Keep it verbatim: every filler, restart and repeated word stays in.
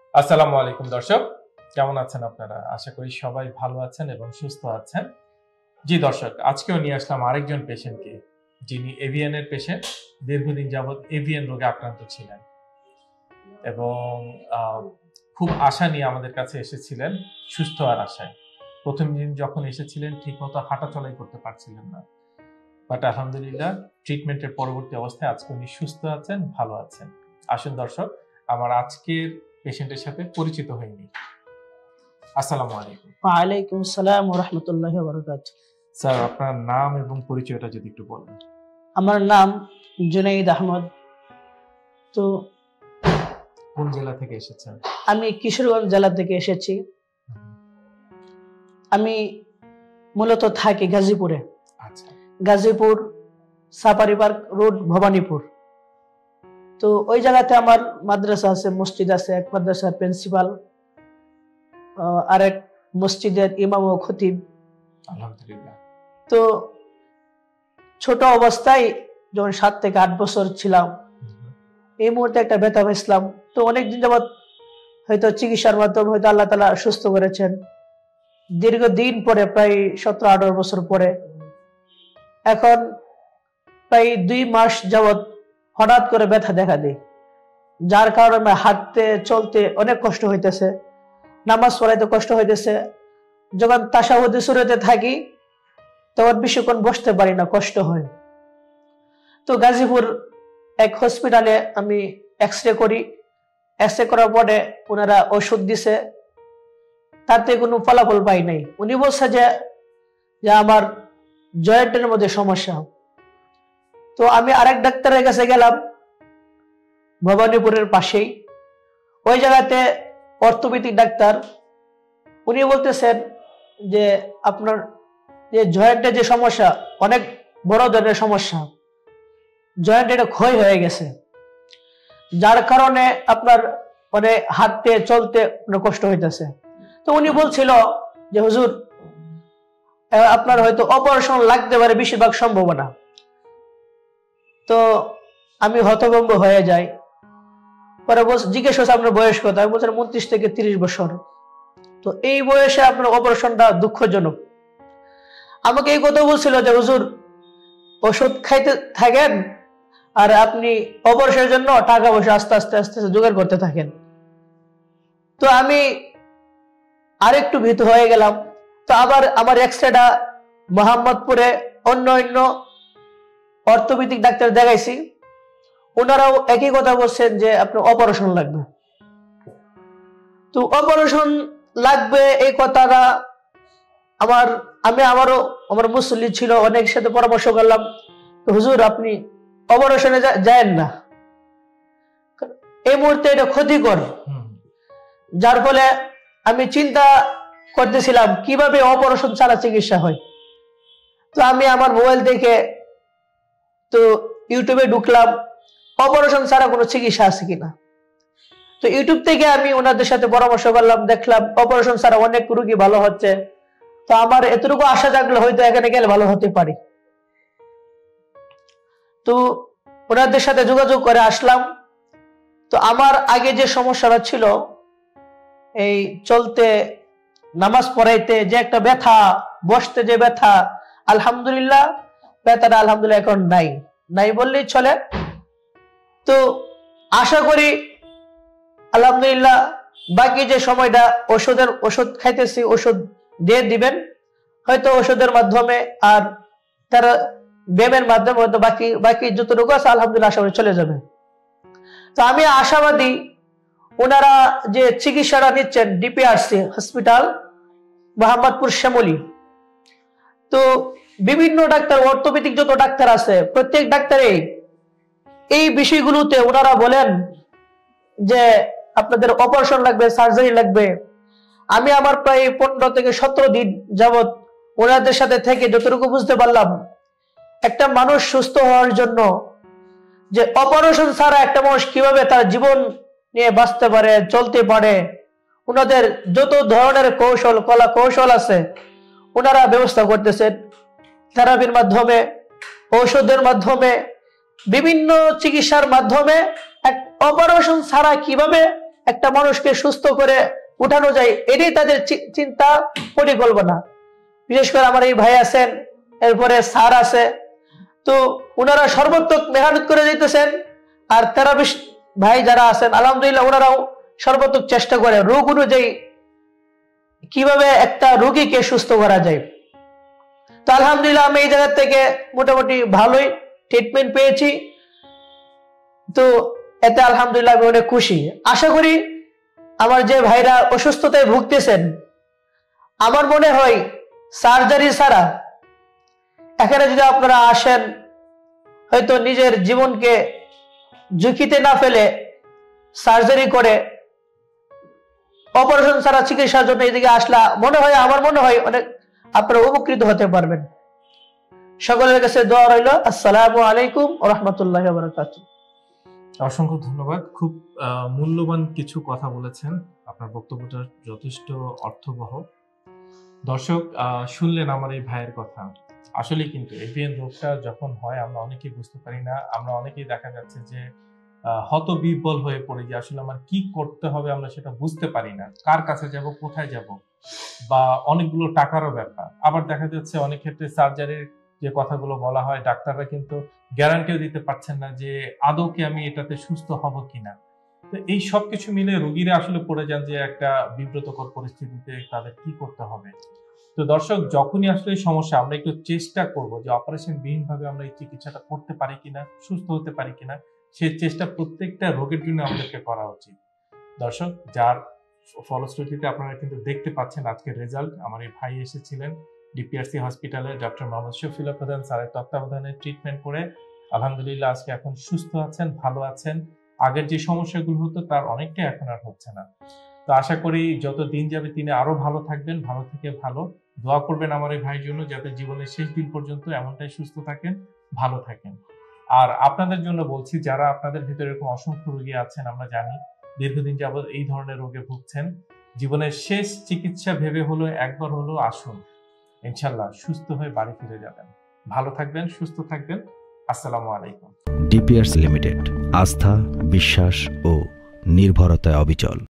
আসসালামু আলাইকুম দর্শক, কেমন আছেন আপনারা? আশা করি সবাই ভালো আছেন এবং সুস্থ আছেন। জি দর্শক, আজকেও নিয়ে আসলাম আরেকজন পেশেন্টকে, যিনি এভিয়ানের পেশেন্ট, দীর্ঘদিন যাবৎ এভিয়ান রোগে আক্রান্ত ছিলেন এবং খুব আশা নিয়ে আমাদের কাছে এসেছিলেন, সুস্থ আর আশায়। প্রথম দিন যখন এসেছিলেন ঠিকমতো হাঁটা চলাই করতে পারছিলেন না, বাট আলহামদুলিল্লাহ ট্রিটমেন্টের পরবর্তী অবস্থায় আজকে উনি সুস্থ আছেন, ভালো আছেন। আসুন দর্শক, আমার আজকের পেশেন্টের সাথে পরিচিত হয়নি। আসসালামু আলাইকুম। ওয়া আলাইকুম আসসালাম ওয়া রাহমাতুল্লাহি ওয়া বারাকাতুহু। স্যার, আপনার নাম এবং পরিচয়টা যদি একটু বলেন। আমার নাম জুনাইদ আহমদ। তো কোন জেলা থেকে এসেছেন? আমি কিশোরগঞ্জ জেলা থেকে এসেছি। আমি মূলত থাকি গাজীপুরে। আচ্ছা। Gazipur safari park road, Bhabanipur. তো ওই জায়গাতে আমার মাদ্রাসা আছে, মসজিদ আছে, এক মাদ্রাসার প্রিন্সিপাল, আর এক মসজিদের ইমাম ও খতিব। আলহামদুলিল্লাহ। তো ছোট অবস্থায় যখন সাত থেকে আট বছর ছিলাম, এই মুহূর্তে একটা ব্যথা পেয়েছিলাম। তো অনেকদিন যাবৎ হয়তো চিকিৎসার মাধ্যমে হয়তো আল্লাহ তাআলা সুস্থ করেছেন। দীর্ঘদিন পরে, প্রায় সতেরো আঠারো বছর পরে, এখন প্রায় দুই মাস যাবৎ হঠাৎ করে ব্যথা দেখা দেয়, যার কারণে হাঁটতে চলতে অনেক কষ্ট হইতেছে, নামাজ পড়াইতে কষ্ট হইতেছে। যখন তাশাহুদে সুরতে থাকি তখন বেশিক্ষণ বসতে পারি না, কষ্ট হয়। তো গাজীপুর এক হসপিটালে আমি এক্স রে করি। এক্স রে করার পরে ওনারা ওষুধ দিছে, তাতে কোনো ফলাফল পাই নাই। উনি বলছে যে যে আমার জয়েন্টের মধ্যে সমস্যা। তো আমি আরেক ডাক্তারের কাছে গেলাম, ভবানীপুরের পাশেই। ওই জায়গাতে অর্থোপেডিক ডাক্তার, উনি বলতেছেন যে আপনার যে জয়েন্টের যে সমস্যা, অনেক বড় ধরনের সমস্যা, জয়েন্ট এটা ক্ষয় হয়ে গেছে, যার কারণে আপনার মানে হাঁটতে চলতে কষ্ট হইতেছে। তো উনি বলছিল যে হুজুর, আপনার হয়তো অপারেশন লাগতে পারে, বেশিরভাগ সম্ভাবনা। তো আমি হতভম্ব হয়ে যাই। পরে জিজ্ঞেস করছে আপনার বয়স কত? আমি বলছিলাম উনত্রিশ থেকে তিরিশ বছর। তো এই বয়সে আপনার অপারেশনটা দুঃখজনক। আমাকে এই কথা বলছিল যে হুজুর, ওষুধ খাইতে থাকেন আর আপনি অপারেশনের জন্য টাকা পয়সা আস্তে আস্তে আস্তে আস্তে জোগাড় করতে থাকেন। তো আমি আরেকটু ভীত হয়ে গেলাম। তো আবার আমার এক্সরেটা মোহাম্মদপুরে অন্য অন্য অর্থোপেডিক ডাক্তার দেখাইছি, ওনারাও একই কথা বলছেন যে আপনার অপারেশন লাগবে। তো অপারেশন লাগবে এই কথাটা আমার আমি আমারও আমার মুসল্লি ছিল, অনেক সাথে পরামর্শ করলাম, হুজুর আপনি অপারেশনে যায়েন না, এই মুহূর্তে এটা ক্ষতিকর। যার ফলে আমি চিন্তা করতেছিলাম কিভাবে অপারেশন ছাড়া চিকিৎসা হয়। তো আমি আমার মোবাইল থেকে তো ইউটিউবে ঢুকলাম, অপারেশন ছাড়া কোনো চিকিৎসা আছে কিনা। তো ইউটিউব থেকে আমি ওনাদের সাথে পরামর্শ করলাম, দেখলাম অপারেশন ছাড়া অনেক রোগী ভালো হচ্ছে। তো আমার এতটুকু আশা থাকলে হয়তো এখানে গেলে ভালো হতে পারি। তো ওনাদের সাথে যোগাযোগ করে আসলাম। তো আমার আগে যে সমস্যাটা ছিল, এই চলতে নামাজ পড়াইতে যে একটা ব্যথা, বসতে যে ব্যথা, আলহামদুলিল্লাহ ব্যথাটা আলহামদুলিল্লাহ এখন নাই, নাই বললেই চলে। তো আশা করি আলহামদুলিল্লাহ বাকি যে সময়টা ওষুধের ওষুধ খাইতেছি, ওষুধ দিয়ে দিবেন, হয়তো ওষুধের মাধ্যমে আর তারা ব্যায়ামের মাধ্যমে হয়তো বাকি বাকি যতটুকু আছে আলহামদুলিল্লাহ আশা করি চলে যাবে। তো আমি আশাবাদী ওনারা যে চিকিৎসাটা নিচ্ছেন ডিপিআরসি হসপিটাল মোহাম্মদপুর শ্যামলী। তো বিভিন্ন ডাক্তার, অর্থোপেডিক যত ডাক্তার আছে, প্রত্যেক ডাক্তারে এই বিষয়গুলোতে ওনারা বলেন যে আপনাদের অপারেশন লাগবে, সার্জারি লাগবে। আমি আমার প্রায় পনেরো থেকে সতেরো দিন যাবৎ ওনাদের সাথে থেকে যতটুকু বুঝতে পারলাম, একটা মানুষ সুস্থ হওয়ার জন্য যে অপারেশন ছাড়া একটা মানুষ কিভাবে তার জীবন নিয়ে বাঁচতে পারে, চলতে পারে, ওনাদের যত ধরনের কৌশল কলা কৌশল আছে ওনারা ব্যবস্থা করতেছেন। থেরাপির মাধ্যমে, ঔষধের মাধ্যমে, বিভিন্ন চিকিৎসার মাধ্যমে এক অপারেশন ছাড়া কিভাবে একটা মানুষকে সুস্থ করে উঠানো যায়, এটাই তাদের চিন্তা পরিকল্পনা। বিশেষ করে আমার এই ভাই আছেন, এরপরে স্যার আছে, তো ওনারা সর্বাত্মক মেহনত করে যেতেছেন। আর থেরাপিস্ট ভাই যারা আছেন আলহামদুলিল্লাহ ওনারাও সর্বাত্মক চেষ্টা করে রোগ অনুযায়ী কিভাবে একটা রোগীকে সুস্থ করা যায়। তো আলহামদুলিল্লাহ আমি এই জায়গা থেকে মোটামুটি ভালোই ট্রিটমেন্ট পেয়েছি। তো এতে আলহামদুলিল্লাহ আমি অনেক খুশি। আশা করি আমার যে ভাইরা অসুস্থতায় ভুগতেছেন, আমার মনে হয় সার্জারি ছাড়া এখানে যদি আপনারা আসেন, হয়তো নিজের জীবনকে ঝুঁকিতে না ফেলে সার্জারি করে অপারেশন ছাড়া চিকিৎসার জন্য এদিকে আসলা, মনে হয় আমার মনে হয় অনেক আপনারা উপকৃত হতে পারবেন। সকলের কাছে দোয়া রইল। আসসালামু আলাইকুম ওয়া রাহমাতুল্লাহি ওয়া বারাকাতুহু। অসংখ্য ধন্যবাদ। খুব মূল্যবান কিছু কথা বলেছেন, আপনার বক্তব্যটা যথেষ্ট অর্থবহ। দর্শক শুনলেন আমার এই ভাইয়ের কথা। আসলে কিন্তু এভিএন রোগটা যখন হয় আমরা অনেকেই বুঝতে পারি না, আমরা অনেকেই দেখা যাচ্ছে যে হতবিহ্বল হয়ে পড়ে যে আসলে আমার কি করতে হবে আমরা সেটা বুঝতে পারি না, কার কাছে যাব, কোথায় যাব, বা অনেকগুলো টাকারও ব্যাপার। আবার দেখা যাচ্ছে অনেক ক্ষেত্রে সার্জারির যে কথাগুলো বলা হয় ডাক্তাররা কিন্তু গ্যারান্টিও দিতে পারছেন না যে আদৌ কি আমি এটাতে সুস্থ হব কিনা। তো এই সব কিছু মিলে রোগীরা আসলে পড়ে যান যে একটা বিব্রতকর পরিস্থিতিতে তাদের কি করতে হবে। তো দর্শক যখনই আসলে সমস্যা আমরা একটু চেষ্টা করব যে অপারেশন বিহীন ভাবে আমরা এই চিকিৎসাটা করতে পারি কিনা, সুস্থ হতে পারি কিনা, সেই চেষ্টা প্রত্যেকটা রোগের জন্য আমাদেরকে করা উচিত। দর্শক যার ফলশ্রুতিতে আপনারা কিন্তু দেখতে পাচ্ছেন আজকের রেজাল্ট। আমার এই ভাই এসেছিলেন ডিপিআরসি হসপিটালে ডক্টর মোহাম্মদ শফিউল্লাহ প্রধান স্যারের তত্ত্বাবধানে ট্রিটমেন্ট করে আলহামদুলিল্লাহ আজকে এখন সুস্থ আছেন, ভালো আছেন। আগের যে সমস্যাগুলো হতো তার অনেকটাই এখন আর হচ্ছে না। তো আশা করি যত দিন যাবে তিনি আরো ভালো থাকবেন, ভালো থেকে ভালো দোয়া করবেন আমার এই ভাইয়ের জন্য, যাতে জীবনের শেষ দিন পর্যন্ত এমনটাই সুস্থ থাকেন, ভালো থাকেন। আর আপনাদের জন্য বলছি, যারা আপনাদের ভিতরে এরকম অসংখ্য রোগী আছেন, আমরা জানি দীর্ঘদিন যাবত এই ধরনের রোগে ভুগছেন, জীবনের শেষ চিকিৎসা ভেবে হলো একবার হলো আসুন, ইনশাল্লাহ সুস্থ হয়ে বাড়ি ফিরে যাবেন। ভালো থাকবেন, সুস্থ থাকবেন। আসসালামু আলাইকুম। ডিপিআরসি লিমিটেড, আস্থা, বিশ্বাস ও নির্ভরতায় অবিচল।